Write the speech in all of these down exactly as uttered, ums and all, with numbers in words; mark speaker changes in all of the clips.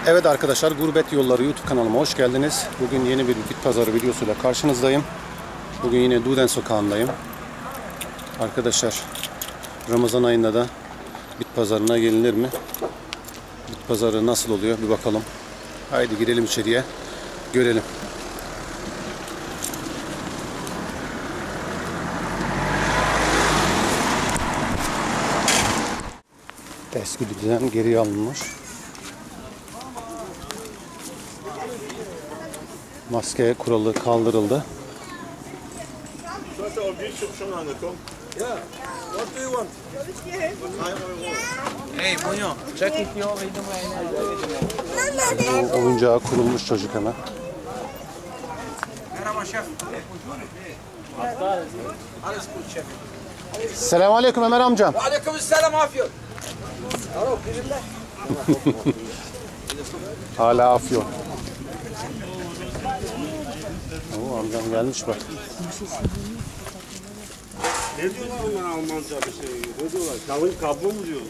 Speaker 1: Evet arkadaşlar, Gurbet Yolları YouTube kanalıma hoş geldiniz. Bugün yeni bir bit pazarı videosuyla karşınızdayım. Bugün yine Duden sokağındayım. Arkadaşlar, Ramazan ayında da bit pazarına gelinir mi? Bit pazarı nasıl oluyor bir bakalım. Haydi girelim içeriye, görelim. Eski düzen geriye alınmış. Maske kuralı kaldırıldı. Bu oyuncağı kurulmuş çocuk hemen. Selamun aleyküm Ömer amcam.
Speaker 2: Aleyküm selam afyon.
Speaker 1: Hala afyon. Oo, amcam gelmiş bak.
Speaker 3: Ne diyorlar onlar Almanca bir şey? Ne diyorlar? Kalın kablo mu diyorlar?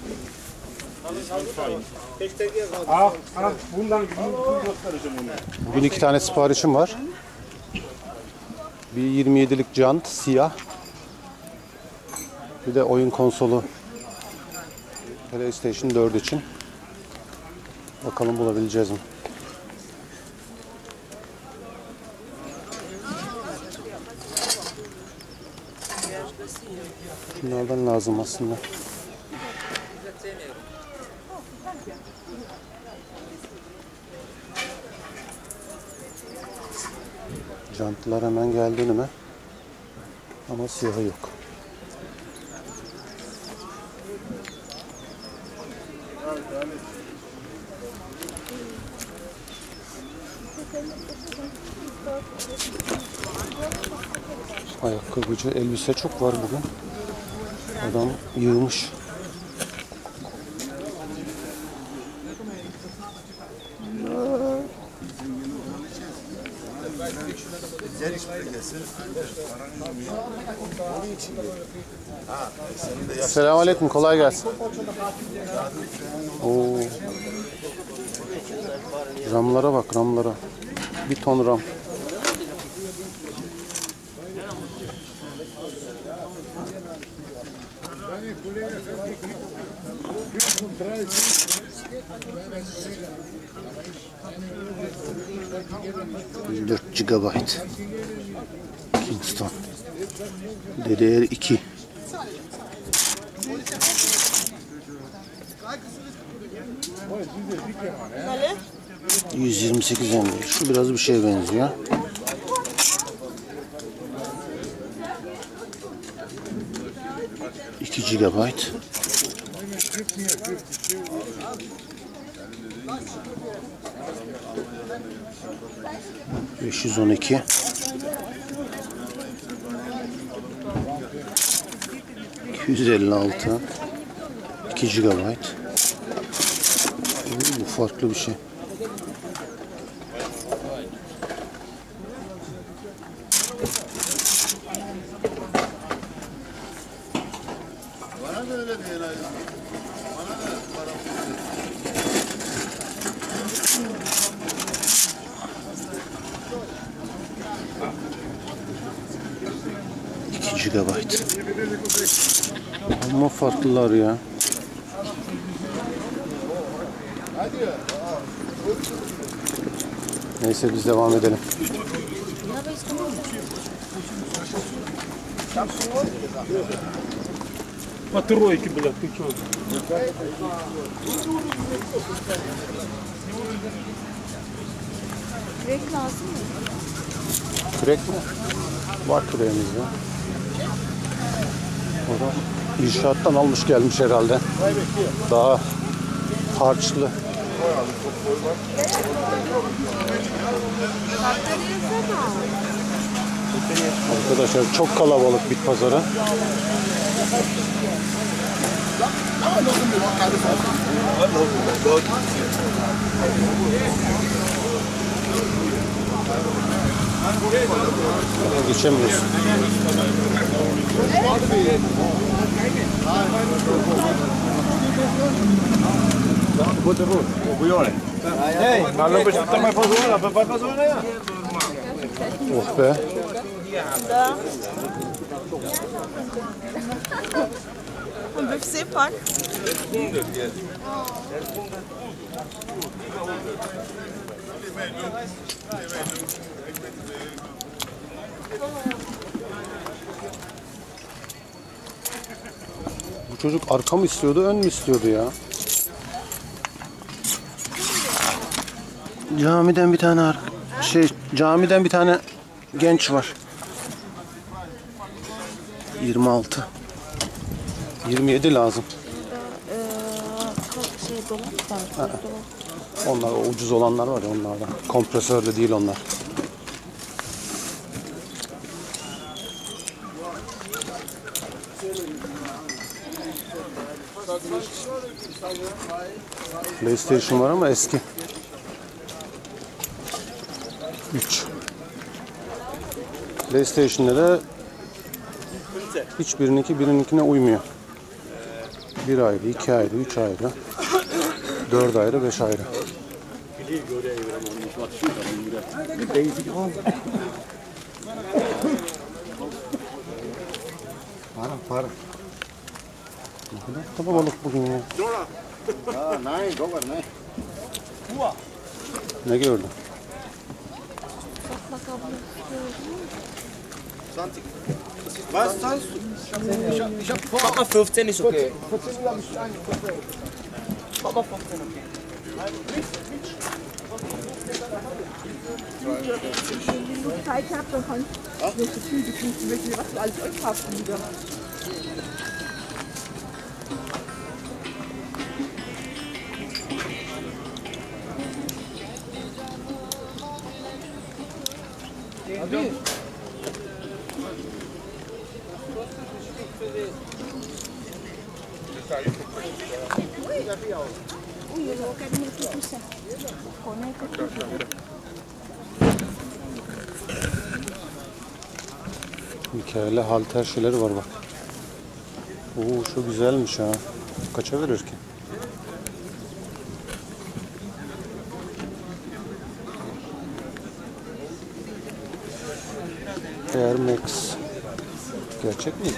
Speaker 3: Ah, ah, bundan göstereceğim onu.
Speaker 1: Bugün iki tane siparişim var. Bir yirmi yedilik jant siyah. Bir de oyun konsolu PlayStation dört için. Bakalım bulabileceğiz mi? Bunlardan lazım aslında. Jantlar hemen geldi önüme. Ama siyahı yok. Ayakkabıcı, elbise çok var bugün. Adam yığmış. Selamünaleyküm, kolay gelsin. Oo. Ramlara bak, ramlara. Bir ton ram. dört gigabayt Kingston D D R iki yüz yirmi sekiz M B. Şu biraz bir şeye benziyor. iki gigabayt. beş yüz on iki. iki yüz elli altı. iki gigabayt. Bu farklı bir şey.
Speaker 3: Bana da öyle değil. Bana da para.
Speaker 1: iki gigabayt. Ama farklılar ya. Neyse biz devam edelim.
Speaker 3: По тройке, блядь, ты чё?
Speaker 4: Kürek lazım mı?
Speaker 1: Kürek mi? Var küreğimiz ya. O da inşaattan almış gelmiş herhalde. Daha harçlı. Arkadaşlar çok kalabalık bit pazarı. Geçemiyoruz. Oh be.
Speaker 2: Da. Un büfse pak.
Speaker 1: Bu çocuk arka mı istiyordu, ön mü istiyordu ya? Camiden bir tane ar- şey camiden bir tane genç var. yirmi altı. yirmi yedi lazım.
Speaker 2: Şey dolap var.
Speaker 1: Onlar o ucuz olanlar var ya, onlardan. Kompresörlü değil onlar. PlayStation var ama eski. üç. PlayStation'da da hiçbirininki birininkine uymuyor. bir ayrı, iki ayrı, üç ayrı, dört ayrı, beş ayrı. Para, para. Ne kadar kalabalık bugün ya. Ne gördün?
Speaker 4: Mach mal fünfzehn ist okay.
Speaker 2: Zeit habt, dann kann ich nicht so viel gefunden, was wir alles euch habt wieder.
Speaker 1: Hikayeli halter şeyleri var bak. Oo, şu güzelmiş ha. Kaça verir ki? Air Max. Gerçek mi ki?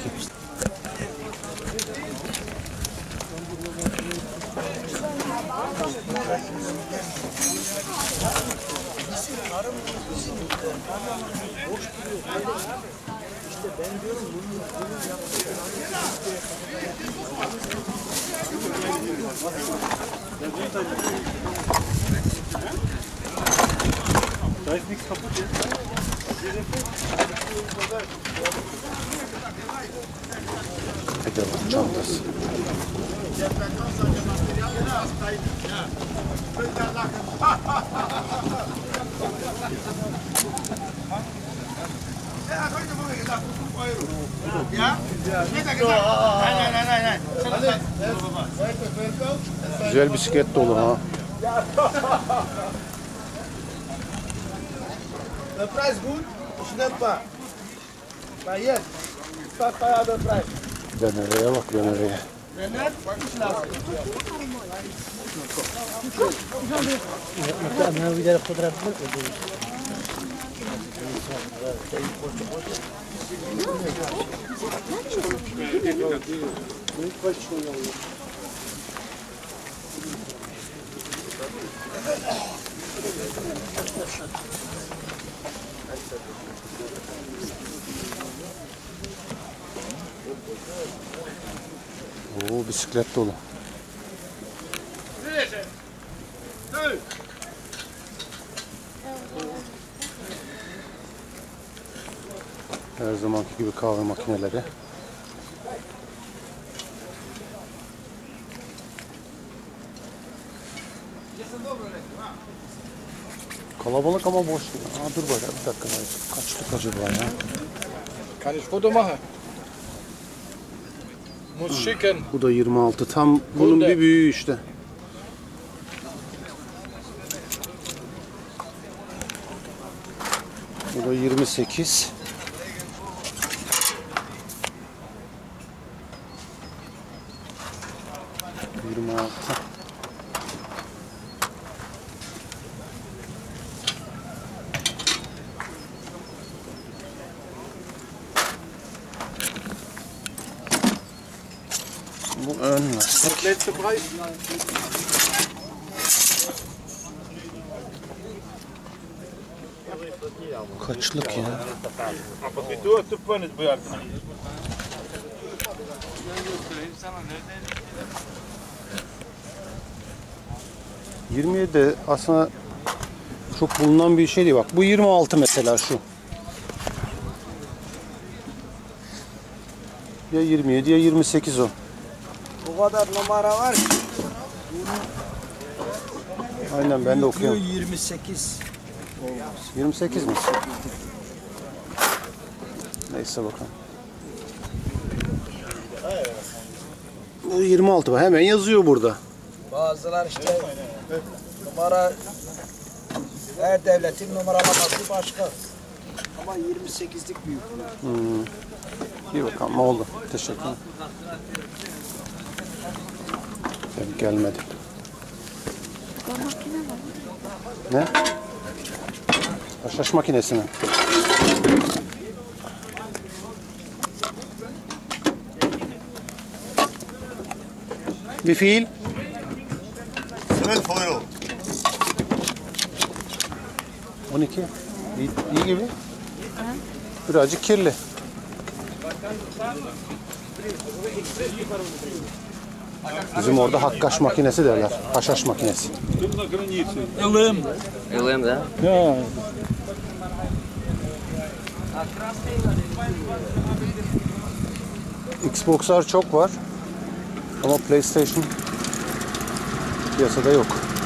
Speaker 3: Da ist nichts kaputt jetzt.
Speaker 1: Pedal çantası. Güzel bisiklet dolu ha.
Speaker 5: The price good, je n'aime pas. Maar yes, pas pas de price.
Speaker 1: Dönereye bak, dönereye.
Speaker 5: Maintenant, je la
Speaker 1: Oo, bisiklet dolu. Her zamanki gibi kahve makineleri. Kalabalık ama boş. Aa, dur böyle bir dakika. Kaçtık acaba ya?
Speaker 5: Kann ich Foto machen? Muss schicken.
Speaker 1: Bu da yirmi altı. Tam bunun bir büyüğü işte. Bu da yirmi sekiz. yirmi altı. ön lastik.
Speaker 3: Letzte Preis.
Speaker 1: Kaçlık ya?
Speaker 3: Aber wie du, du nicht behalten.
Speaker 1: yirmi yedi aslında çok bulunan bir şey değil. Bak bu yirmi altı mesela şu. Ya yirmi yedi ya yirmi sekiz o.
Speaker 4: Bu kadar numara var ki.
Speaker 1: Aynen ben de okuyorum.
Speaker 4: yirmi sekiz.
Speaker 1: yirmi sekiz mi? Neyse bakalım. Bu yirmi altı bak hemen yazıyor burada.
Speaker 4: Bazılar işte numara, her devletin numaralaması başka. Ama yirmi sekizlik büyük.
Speaker 1: Hmm. İyi bakalım oldu. Teşekkür ederim. Tabii gelmedi. Ne? Haşhaş makinesi mi? Bir fiil.
Speaker 5: zwölf Euro.
Speaker 1: on iki. İyi, iyi gibi. Birazcık kirli. Bizim orada hakkaş makinesi derler. Haşhaş makinesi.
Speaker 4: Ilım.
Speaker 6: Ilığım da.
Speaker 1: Ya. Xbox'lar çok var. Ama PlayStation piyasada yok.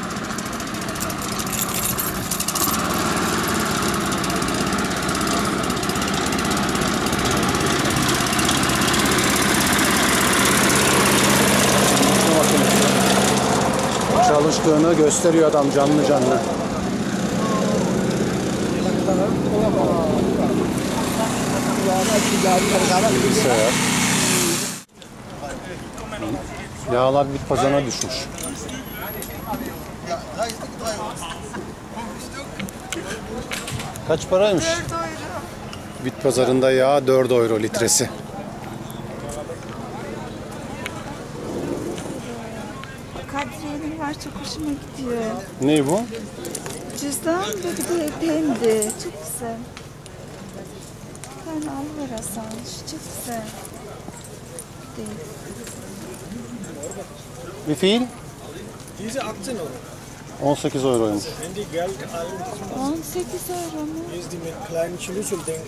Speaker 1: Çalıştığını gösteriyor adam canlı canlı. Bilgisayar. Yağlar bit pazarına düşmüş. Kaç paraymış? Bit pazarında yağ dört euro litresi.
Speaker 2: Kadriye'nin var, çok hoşuma gidiyor.
Speaker 1: Ne bu?
Speaker 2: Cüzdan ve bir de pembe. Çok güzel. Bir tane alıver Hasan. Şu çok güzel. Değil.
Speaker 1: Bir fiil?
Speaker 4: Diese achtzehn Euro.
Speaker 1: on sekiz euroymuş.
Speaker 4: Wenn die Geld allen
Speaker 2: on sekiz euro mu?
Speaker 4: ist die mit kleinen Schlüsselding.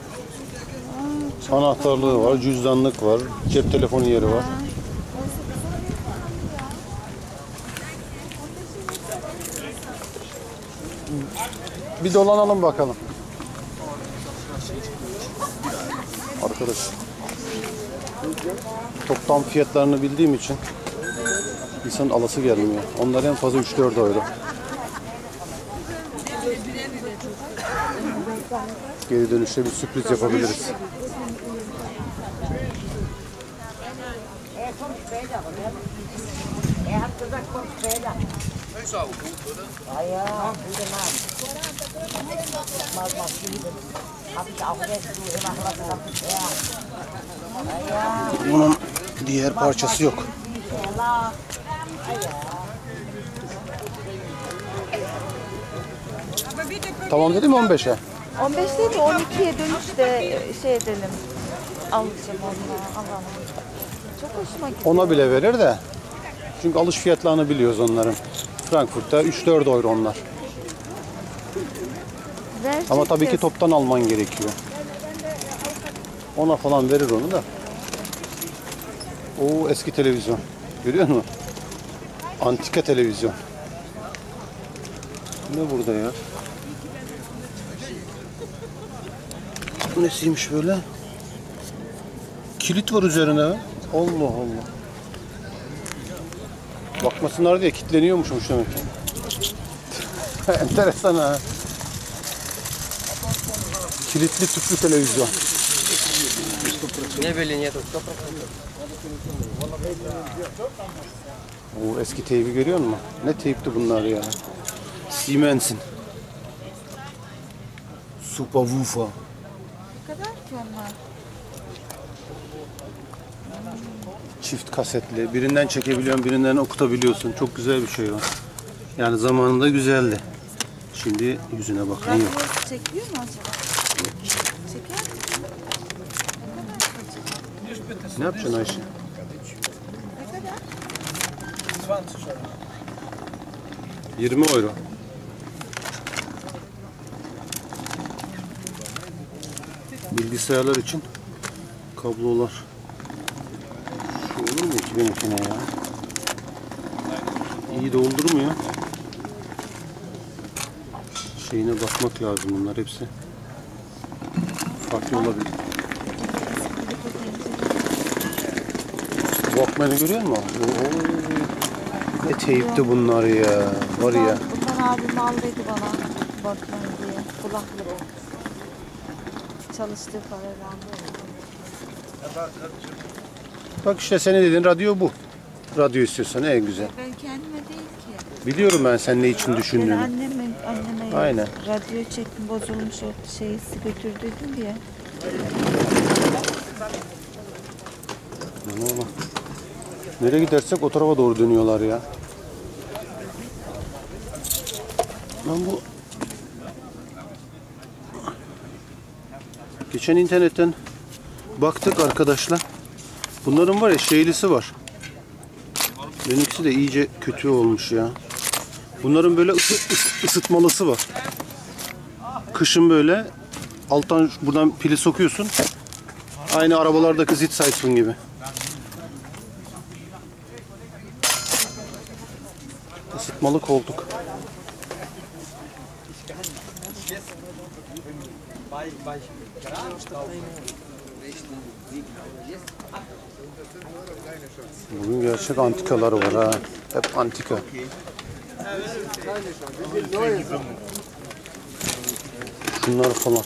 Speaker 1: Anahtarlığı var, cüzdanlık var, cep telefonu yeri var. Bir dolanalım bakalım. Arkadaş. Toplam fiyatlarını bildiğim için insanın alası gelmiyor. Onlar en fazla üç dört euro. Geri dönüşte bir sürpriz yapabiliriz.
Speaker 7: Er hat gesagt, komm später. Ist auch gut, oder? Ja, ja, gute Mann. Mal mal sieben. Hab ich auch jetzt so gemacht, was er hat. Ja. Ja, ja.
Speaker 1: Bunun diğer parçası yok.
Speaker 7: Allah.
Speaker 1: Tamam dedim on beşe.
Speaker 2: on beş değil de on ikiye dönüşte şey edelim. Alacağım onu. Alalım. Çok hoşuma gitti.
Speaker 1: Ona bile verir de. Çünkü alış fiyatlarını biliyoruz onların. Frankfurt'ta üç dört euro onlar.
Speaker 2: Verecek
Speaker 1: Ama tabii ki
Speaker 2: kız.
Speaker 1: toptan alman gerekiyor. Ona falan verir onu da. Oo eski televizyon. Görüyor musun? Antika televizyon. Ne burada ya? Bu nesiymiş böyle? Kilit var üzerine. Allah Allah. Bakmasınlar diye kilitleniyormuşmuş demek ki. Enteresan ha. Kilitli tüplü televizyon.
Speaker 6: Ne bileyim ya.
Speaker 1: O eski teybi görüyor musun? Ne teypti bunlar ya? Siemens'in. Superwoofer.
Speaker 2: Ne kadar ki onlar?
Speaker 1: Çift kasetli. Birinden çekebiliyorsun, birinden okutabiliyorsun. Çok güzel bir şey o. Yani zamanında güzeldi. Şimdi yüzüne bakan yok.
Speaker 2: Radyo çekiyor mu acaba? Çeker mi?
Speaker 1: Ne yapacaksın Ayşe?
Speaker 2: Ne kadar?
Speaker 1: yirmi euro. Bilgisayarlar için kablolar. Şu olur mu ki benimkine ya? İyi doldurmuyor. Şeyine bakmak lazım, bunlar hepsi farklı olabilir. Walkman'ı görüyor musun? Oo, ne teyipti bunlar ya. Var ya.
Speaker 2: Bundan abim aldıydı bana. Bakman diye. Kulaklık. Çalıştığı parayla.
Speaker 1: Bak işte senin dediğin radyo bu. Radyo istiyorsan en güzel.
Speaker 2: Ben kendime değil ki.
Speaker 1: Biliyorum ben sen ne için
Speaker 2: Ben
Speaker 1: düşündüğünü.
Speaker 2: anneme, anneme
Speaker 1: Aynen.
Speaker 2: radyo çektim, bozulmuş o şeyi götürdüydüm diye.
Speaker 1: Ama nereye gidersek o tarafa doğru dönüyorlar ya. Ben bu geçen internetten baktık arkadaşlar. Bunların var ya şeylisi var. Benimkisi de iyice kötü olmuş ya. Bunların böyle ısı, ısı, ısıtmalısı var. Kışın böyle alttan buradan pili sokuyorsun. Aynı arabalardaki Sitzheizung gibi. Isıtmalı koltuk. Bugün gerçek antikalar var ha. Hep antika. Şunlar falan.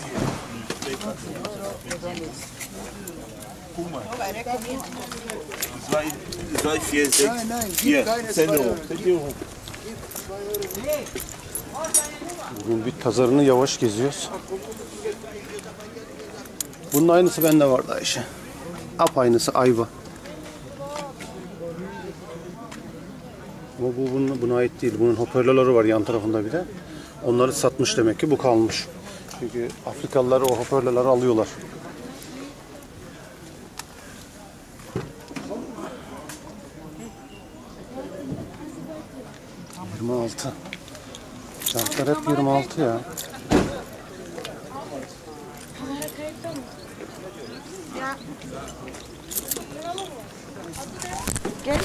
Speaker 3: zwei, vier, sechs, vier, zehn Euro.
Speaker 1: Bugün bit pazarını yavaş geziyoruz. Bunun aynısı bende vardı Ayşe. Ap aynısı ayva. Ama bu bunun, buna ait değil. Bunun hoparlörleri var yan tarafında bir de. Onları satmış demek ki, bu kalmış. Çünkü Afrikalılar o hoparlörleri alıyorlar. yirmi altı. Çantlar hep yirmi altı ya.
Speaker 2: Gel.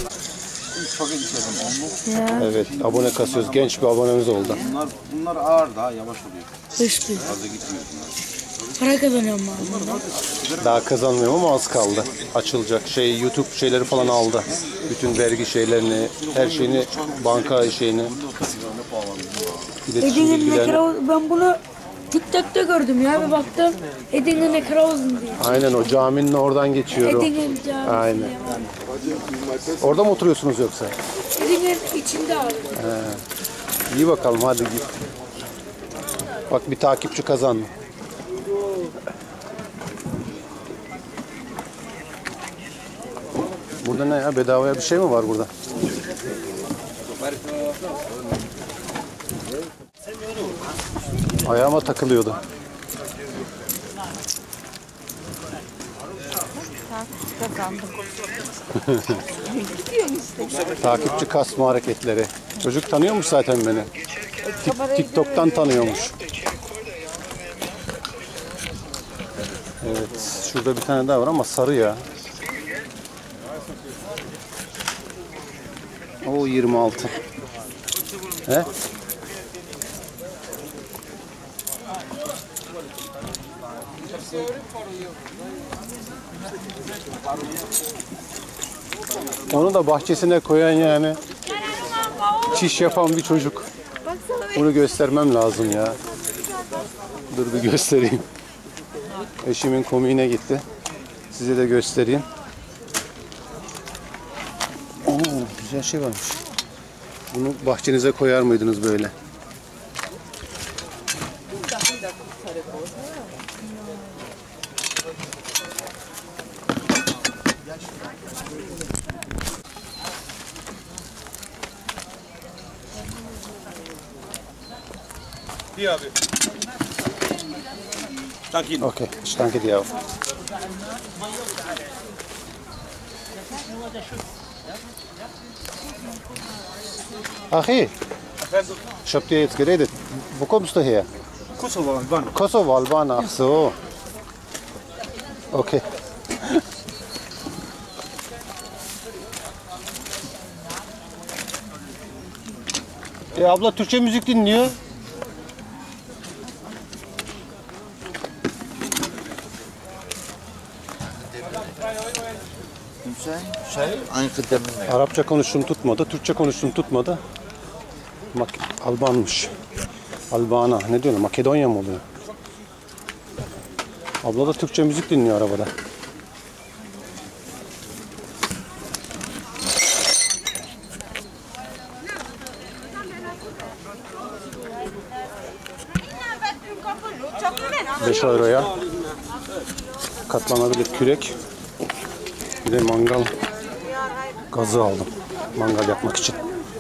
Speaker 1: Evet, abone kasıyoruz. Genç bir abonemiz oldu.
Speaker 3: Bunlar, bunlar ağır, daha yavaş oluyor.
Speaker 8: Hırslı.
Speaker 3: Fazla gitmiyor bunlar.
Speaker 8: Para kazanıyorum ben.
Speaker 1: Daha kazanmıyorum ama az kaldı. Açılacak. Şey, YouTube şeyleri falan aldı. Bütün vergi şeylerini, her şeyini, banka şeyini, iletişim
Speaker 8: Edin'in ne
Speaker 1: bilgilerini.
Speaker 8: kadar ben bunu TikTok'ta gördüm ya, bir baktım Edin'in ne kadar uzun diye.
Speaker 1: Aynen, o caminin oradan geçiyor o.
Speaker 8: Edin'in camisi.
Speaker 1: Aynen. Orada mı oturuyorsunuz yoksa?
Speaker 8: Edin'in içinde abi.
Speaker 1: İyi bakalım, hadi git. Bak, bir takipçi kazandı. Burada ne ya? Bedavaya bir şey mi var burada? Ayağıma takılıyordu.
Speaker 2: Takipçi kazandım. Gidiyorsun işte.
Speaker 1: Takipçi kasma hareketleri. Çocuk tanıyormuş zaten beni. Tik- TikTok'tan tanıyormuş. Evet, şurada bir tane daha var ama sarı ya. O yirmi altı. He? Onu da bahçesine koyan yani çiş yapan bir çocuk. Bunu göstermem lazım ya. Dur bir göstereyim. Eşimin komiğine gitti. Size de göstereyim. Oo, güzel şey varmış. Bunu bahçenize koyar mıydınız böyle?
Speaker 3: Hier abi. Danke Ihnen.
Speaker 1: Okay, ich danke dir auch. Ach hey, ich hab dir jetzt geredet. Wo kommst du her?
Speaker 3: Kosovo, Alban.
Speaker 1: Kosovo, Alban, ach so. Okay. E abla Türkçe müzik dinliyor. Arapça konuştum tutmadı, Türkçe konuştum tutmadı. Mak Albanmış. Albana, ne diyorsun? Makedonya mı oluyor? Abla da Türkçe müzik dinliyor arabada. beş euroya katlanabilir kürek. Bir de mangal gazı aldım. Mangal yapmak için.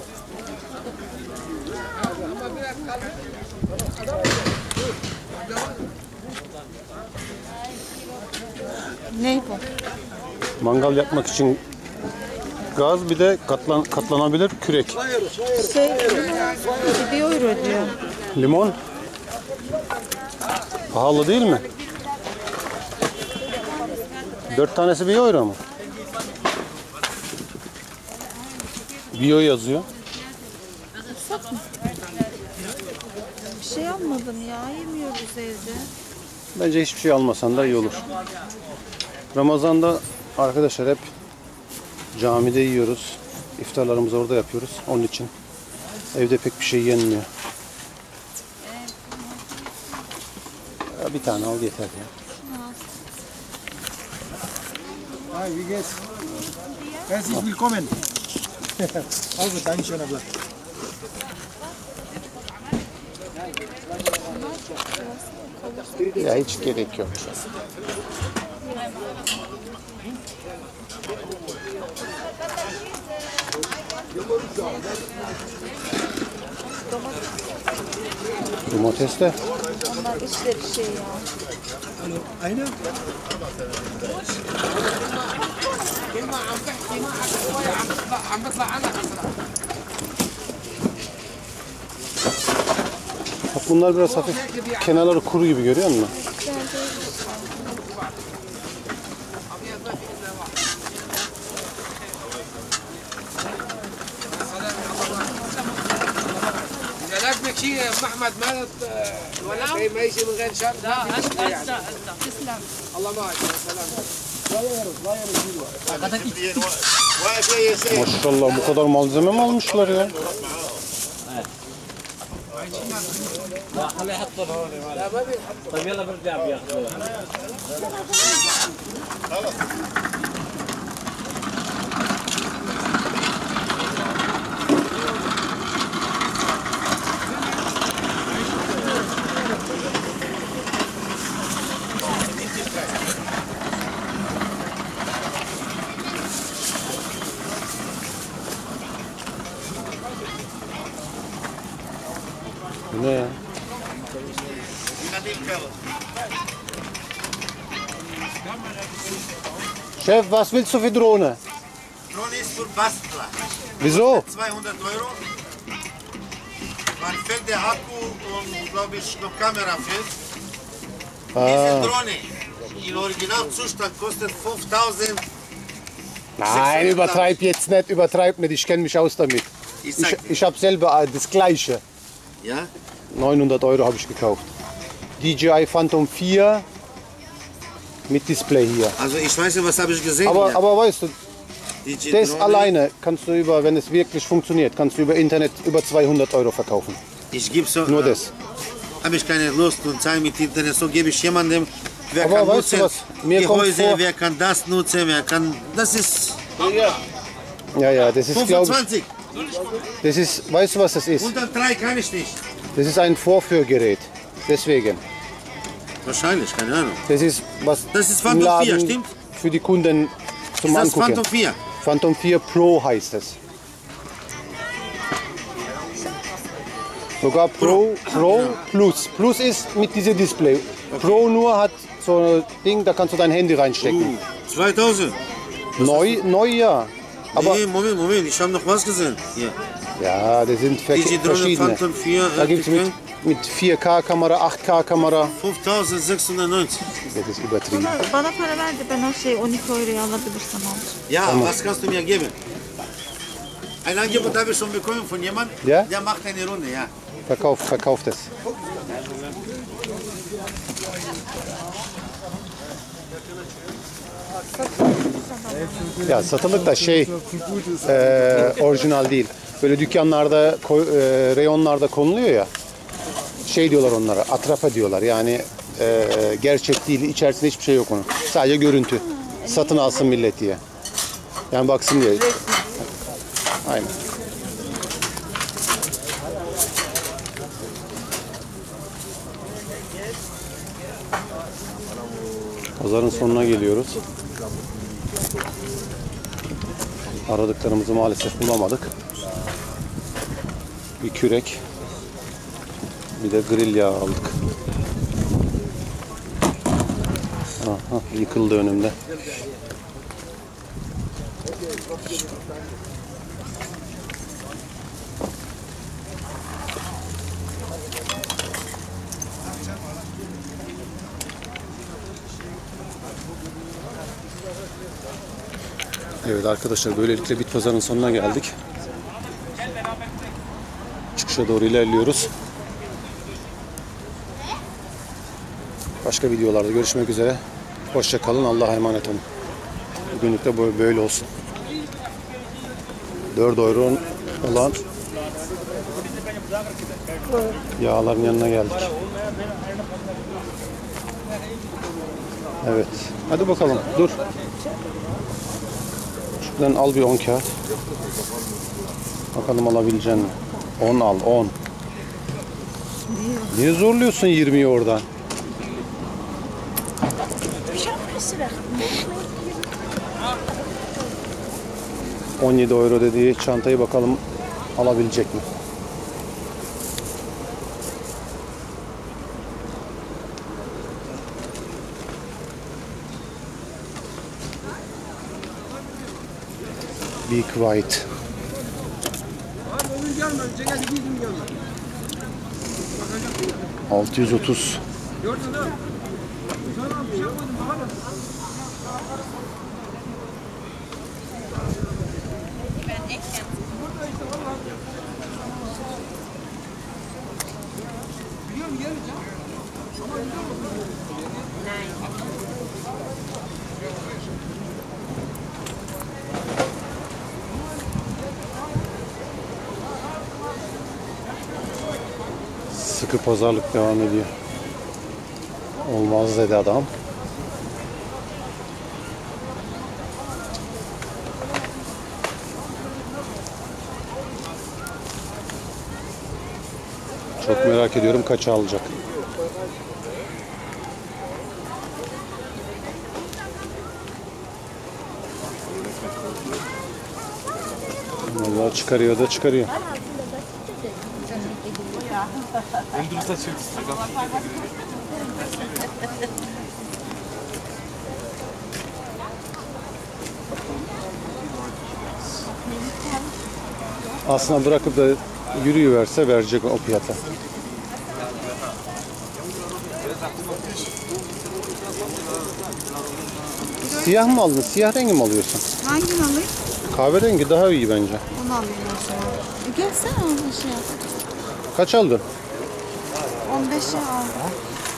Speaker 2: Ne bu?
Speaker 1: Mangal yapmak için gaz, bir de katlan katlanabilir kürek.
Speaker 2: Şey, bir euro diyor.
Speaker 1: Limon. Pahalı değil mi? Dört tanesi bir euro mu? Bio yazıyor.
Speaker 2: Bir şey almadım ya. Yemiyoruz evde.
Speaker 1: Bence hiçbir şey almasan da iyi olur. Ramazan'da arkadaşlar hep camide yiyoruz. İftarlarımızı orada yapıyoruz. Onun için evde pek bir şey yenmiyor. Ya bir tane al yeter ya.
Speaker 4: Hi, wie geht's? Herzlich willkommen. Also, danke schön, abla.
Speaker 1: Ya hiç gerek yok. Domates de.
Speaker 2: Onlar işleri şey ya.
Speaker 4: Eine?
Speaker 1: Bak bunlar biraz hafif kenarları kuru gibi, görüyor musun?
Speaker 6: لازمك شيء محمد مالت ولا شيء ما يجي من غير شر. لا هسه هسه تسلم الله معك سلام.
Speaker 1: Maşallah, bu kadar malzeme mi almışlar ya?
Speaker 6: طيب يلا برجع بياخذوها.
Speaker 1: Bu ne ya? Chef, was willst du für Drohne?
Speaker 5: Drohne ist für Bastler.
Speaker 1: Wieso?
Speaker 5: zweihundert Euro. Man fällt der Akku und, glaube ich, noch Kamera fällt. Diese
Speaker 1: Ah.
Speaker 5: Drohne in Originalzustand kostet fünftausend.
Speaker 1: Nein, übertreib jetzt nicht, übertreib nicht, ich kenne mich aus damit.
Speaker 5: Ich
Speaker 1: Ich,
Speaker 5: sag,
Speaker 1: ich habe selber das gleiche.
Speaker 5: ja?
Speaker 1: neunhundert Euro habe ich gekauft. D J I Phantom vier mit Display hier.
Speaker 5: Also ich weiß nicht, was habe ich gesehen
Speaker 1: Aber,
Speaker 5: hier?
Speaker 1: aber weißt du,
Speaker 5: Die
Speaker 1: das
Speaker 5: Drohne,
Speaker 1: alleine kannst du über, wenn es wirklich funktioniert, kannst du über Internet über zweihundert Euro verkaufen.
Speaker 5: Ich gebe so,
Speaker 1: Nur
Speaker 5: äh,
Speaker 1: das.
Speaker 5: habe ich keine Lust und Zeit mit Internet, so gebe ich jemandem, wer
Speaker 1: Aber
Speaker 5: kann
Speaker 1: weißt du
Speaker 5: nutzen,
Speaker 1: was? Mir kommt
Speaker 5: Gehäuse,
Speaker 1: vor-
Speaker 5: wer kann das nutzen, wer kann, das ist
Speaker 1: Ja, ja, das ist, glaube ich,
Speaker 5: fünfundzwanzig.
Speaker 1: das ist, weißt du, was das ist?
Speaker 5: Unter drei kann ich nicht.
Speaker 1: Das ist ein Vorführgerät. Deswegen.
Speaker 5: Wahrscheinlich, keine Ahnung.
Speaker 1: Das ist was
Speaker 5: Das ist
Speaker 1: im
Speaker 5: Phantom vier,
Speaker 1: Laden
Speaker 5: stimmt?
Speaker 1: für die Kunden zum
Speaker 5: Das
Speaker 1: Angucken.
Speaker 5: Phantom vier.
Speaker 1: Phantom vier Pro heißt es. Sogar Pro, Pro Plus. Plus ist mit diesem Display. Pro nur hat so ein Ding, da kannst du dein Handy reinstecken.
Speaker 5: Uh, zweitausend.
Speaker 1: Neu, neu ja. Aber
Speaker 5: Nee, Moment, Moment, ich habe noch was gesehen. Hier.
Speaker 1: ja, das sind ver
Speaker 5: Diese Drohne
Speaker 1: verschiedene.
Speaker 5: Phantom vier.
Speaker 1: Da gibt es mit, mit vier K Kamera, acht K Kamera.
Speaker 5: fünftausendsechshundertneunzig.
Speaker 1: Das ist übertrieben.
Speaker 2: Bana, bana para ver de ben o şey on iki euroya alabilirsem alacağım.
Speaker 5: Ja, was kannst du mir geben? Ein Angebot habe ich schon bekommen von jemandem,
Speaker 1: Ja?
Speaker 5: der macht eine Runde, ja.
Speaker 1: Verkauf, verkauft es. Ya satılık da şey e, orijinal değil. Böyle dükkanlarda, koy- e, reyonlarda konuluyor ya. Şey diyorlar onlara, atrapa diyorlar. Yani e, gerçek değil, içerisinde hiçbir şey yok onun. Sadece görüntü. Satın alsın millet diye. Yani baksın diye. Aynen. Pazarın sonuna geliyoruz. Aradıklarımızı maalesef bulamadık. Bir kürek, bir de grill yağı aldık. Aha, yıkıldı önümde. Evet arkadaşlar, böylelikle bit pazarın sonuna geldik. Çıkışa doğru ilerliyoruz. Başka videolarda görüşmek üzere. Hoşça kalın. Allah'a emanet olun. Bugünlük de böyle olsun. dört euro olan yağların yanına geldik. Evet. Hadi bakalım. Dur. Şuradan al bir on kağıt. Bakalım alabilecek misin? on al, on. Niye zorluyorsun yirmiyi oradan? on yedi euro dediği çantayı bakalım alabilecek mi? Big White. altı yüz otuz. Sıkı pazarlık devam ediyor. Olmaz dedi adam. Çok merak ediyorum kaça alacak. Vallahi çıkarıyor da çıkarıyor. Aslında bırakıp da yürüyüverse verecek o fiyata. Siyah mı aldın? Siyah rengi mi alıyorsun?
Speaker 2: Hangini alayım?
Speaker 1: Kahverengi daha iyi bence.
Speaker 2: Onu alayım o zaman. E gelsene onu şey yap.
Speaker 1: Kaç aldın?
Speaker 2: on beşe aldım.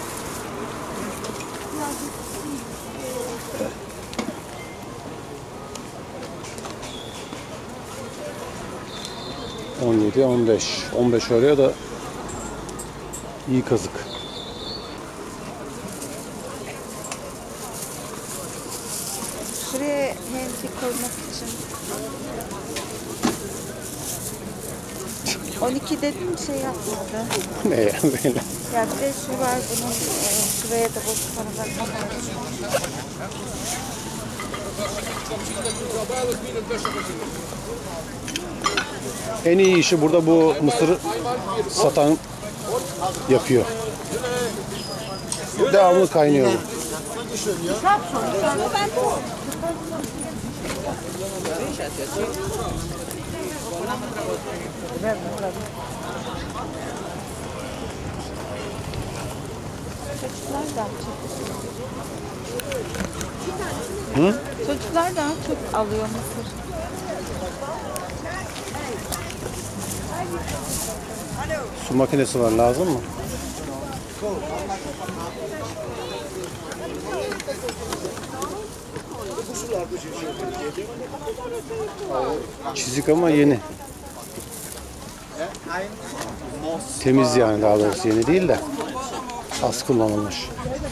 Speaker 1: on yedi, on beş. on beş oraya da iyi kazık.
Speaker 2: Şuraya handy koymak için. on iki dedim şey yapmadı.
Speaker 1: Ne ya böyle?
Speaker 2: Ya bir de şu var bunun e, şuraya da bozuk paralar.
Speaker 1: En iyi işi burada bu mısır satan yapıyor. Devamlı kaynıyor bu.
Speaker 2: Çocuklar da çok.
Speaker 1: Hı?
Speaker 2: Çocuklar da çok alıyor mısır.
Speaker 1: Su makinesi var, lazım mı? Çizik ama yeni. Temiz yani, daha doğrusu yeni değil de az kullanılmış.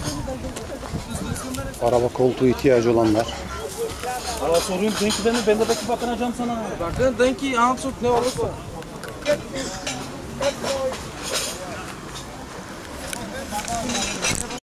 Speaker 1: Araba koltuğu ihtiyacı olanlar.
Speaker 4: Valla soruyorum Denki'den mi? Ben de belki bakınacağım sana.
Speaker 6: Bakın Denki en çok ne olursa.